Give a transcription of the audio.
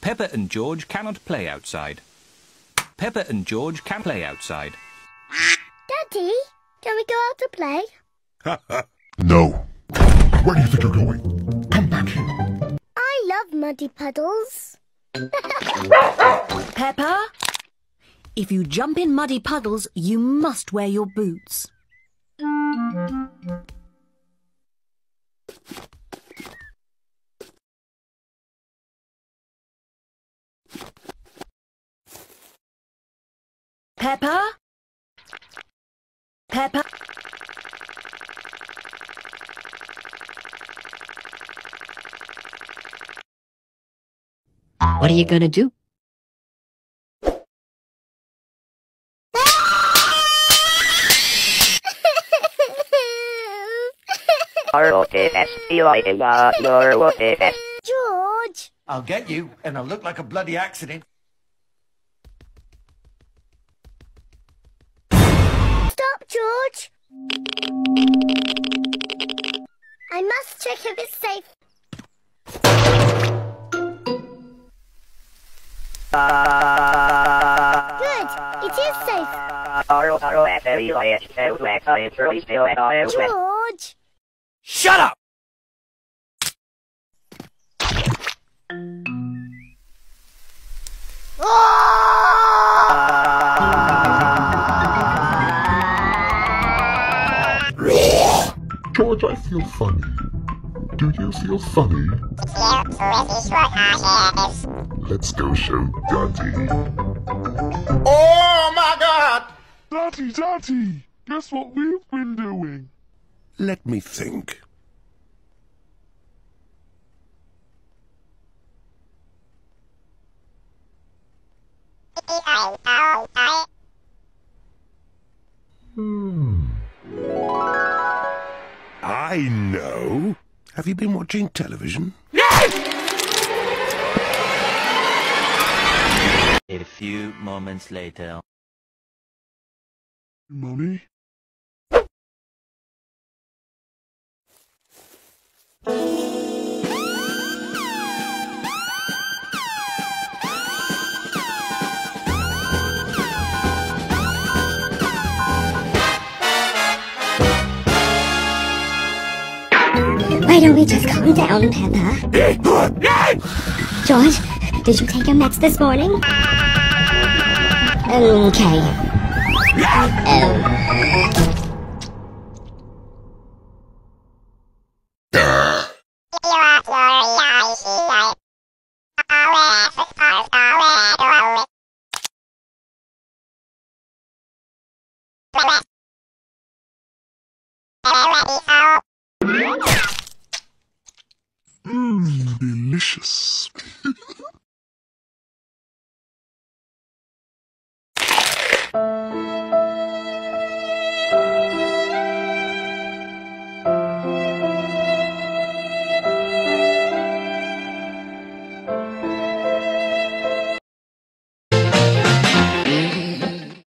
Peppa and George cannot play outside. Peppa and George can play outside. Daddy, can we go out to play? No. Where do you think you're going? Come back here. I love muddy puddles. Peppa, if you jump in muddy puddles, you must wear your boots. Peppa? Peppa? What are you gonna do? George! I'll get you, and I'll look like a bloody accident. Stop, George! I must check if it's safe. Good, it is safe. George! Shut up! George, I feel funny. Do you feel funny? Let's go show Daddy. Oh my God! Daddy! Guess what we've been doing? Let me think. I know. Have you been watching television? A few moments later. Mommy? Why don't we just calm down, Peppa? George, did you take your meds this morning? Okay. Delicious.